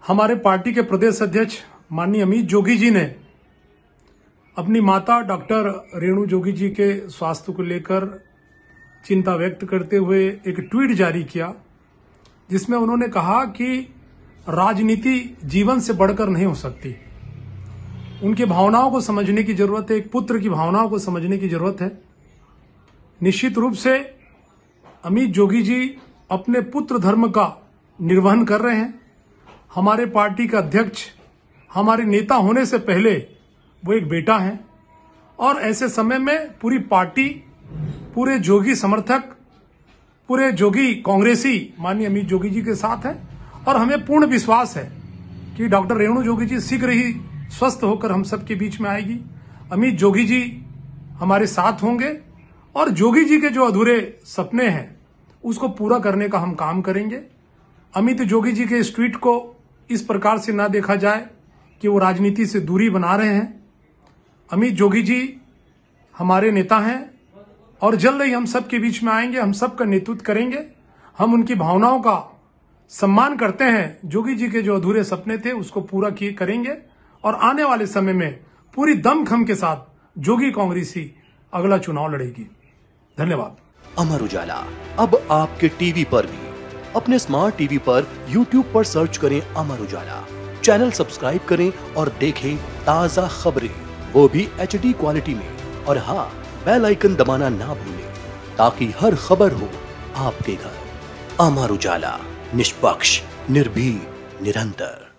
हमारे पार्टी के प्रदेश अध्यक्ष माननीय अमित जोगी जी ने अपनी माता डॉक्टर रेणु जोगी जी के स्वास्थ्य को लेकर चिंता व्यक्त करते हुए एक ट्वीट जारी किया, जिसमें उन्होंने कहा कि राजनीति जीवन से बढ़कर नहीं हो सकती। उनकी भावनाओं को समझने की जरूरत है, एक पुत्र की भावनाओं को समझने की जरूरत है। निश्चित रूप से अमित जोगी जी अपने पुत्र धर्म का निर्वहन कर रहे हैं। हमारे पार्टी का अध्यक्ष, हमारे नेता होने से पहले वो एक बेटा हैं और ऐसे समय में पूरी पार्टी, पूरे जोगी समर्थक, पूरे जोगी कांग्रेसी माननीय अमित जोगी जी के साथ है और हमें पूर्ण विश्वास है कि डॉक्टर रेणु जोगी जी शीघ्र ही स्वस्थ होकर हम सबके बीच में आएगी। अमित जोगी जी हमारे साथ होंगे और जोगी जी के जो अधूरे सपने हैं उसको पूरा करने का हम काम करेंगे। अमित जोगी जी के इस ट्वीट को इस प्रकार से ना देखा जाए कि वो राजनीति से दूरी बना रहे हैं। अमित जोगी जी हमारे नेता हैं और जल्द ही हम सबके बीच में आएंगे, हम सबका नेतृत्व करेंगे। हम उनकी भावनाओं का सम्मान करते हैं। जोगी जी के जो अधूरे सपने थे उसको पूरा करेंगे और आने वाले समय में पूरी दमखम के साथ जोगी कांग्रेसी अगला चुनाव लड़ेगी। धन्यवाद। अमर उजाला अब आपके टीवी पर भी। अपने स्मार्ट टीवी पर YouTube पर सर्च करें अमर उजाला, चैनल सब्सक्राइब करें और देखें ताजा खबरें, वो भी HD क्वालिटी में। और हाँ, बेल आइकन दबाना ना भूलें ताकि हर खबर हो आपके घर। अमर उजाला, निष्पक्ष, निर्भीक, निरंतर।